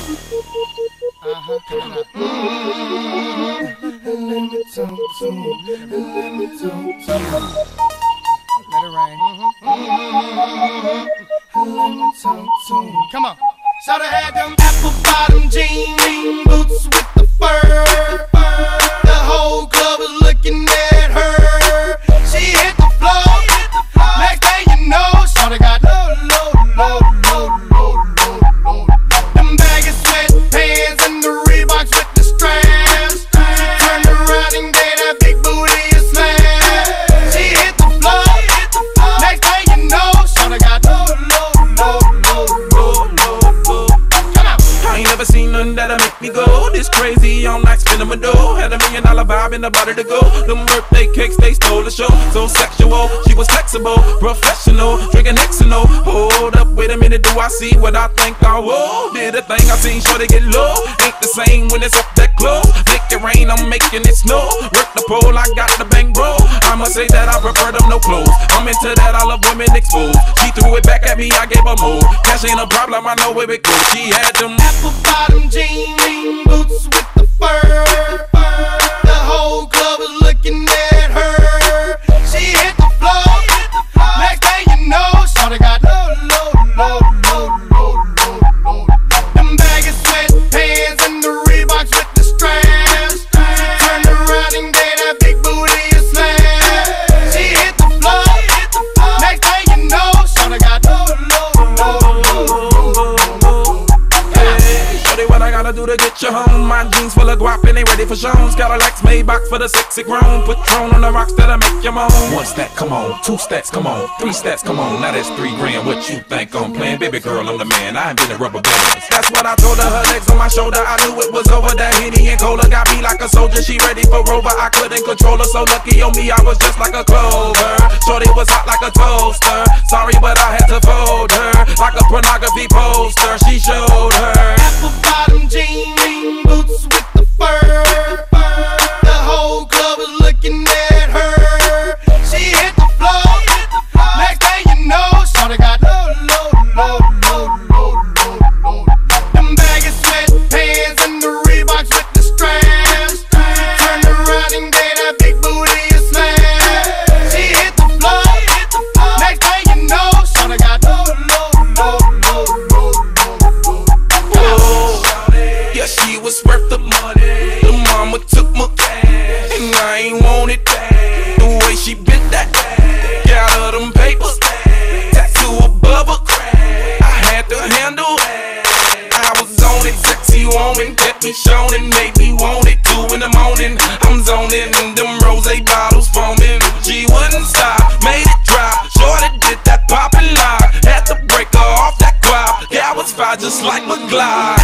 Coming up. Let me talk to you. Let me talk to you. Let it rain. Let me talk to you. Come on. Shoulda had them apple bottom jean boots with the fur. The whole club was looking at her. She hit the floor. Next thing you know, shoulda got low. Them baggy sweatpants and the Reeboks with the straps. Turned around and gave that big booty a slam. She hit the floor. Next thing you know, shoulda got low. I ain't never seen nothing that'll make me go this crazy all night spinning my dough. Had $1 million vibe in the body to go. Them birthday cakes, they stole the show. So sexual, she was flexible, professional, drinking Xano. Hold up, wait a minute, do I see what I think I will? Did a thing I seen, sure to get low. Ain't the same when it's up that close. Make it rain, I'm making it snow. Work the pole, I got the bang bro. I must say that I prefer them no clothes. I'm into that, I love women exposed. She threw it back at me, I gave her more. Cash ain't a problem, I know where it goes. She had them apple bottom jean boots with the fur. The whole club was looking at her. She hit the floor. Next thing you know, shawty got low. Them baggy sweatpants and the Reeboks with the straps. Turned around and gave that big booty a slam. She hit the floor. Next thing you know, shawty got low. What I gotta do to get you home? My jeans full of guap and they ready for shows. Got a Lex Maybach for the sexy grown. Patron on the rocks that'll make you moan. 1 stack, come on. 2 stacks, come on. 3 stacks, come on. Now that's 3 grand. What you think I'm playing? Baby girl, I'm the man. I ain't been in rubber bands. That's what I told her. Her legs on my shoulder. I knew it was over. That Henny and Cola got me like a soldier. She ready for Rover. I couldn't control her. So lucky on me, I was just like a clover. Shorty was hot like a toaster. Sorry, but I had to fold her like a pornography poster. She showed her apple bottom jean boots with the fur. The whole club was looking at her. She hit the floor. Next thing you know, shawty got low. Them baggy sweatpants and the Reeboks with the straps. Turned around and gave that big booty a slam. She hit the floor. Next thing you know, shawty got low. Yeah, she was worth the money. The mama took my cash, and I ain't want it back. The way she bit that ass, got her them papers, tattoo above her crack. I had to handle it. I was on it, sexy woman, kept me showing, and made me want it. 2 in the morning, I'm zoning, and them rose bottles foaming. She wouldn't stop, made it drop. Shorty did that pop and lock, had to break her off that guap. Yeah, I was fine just like McGlide.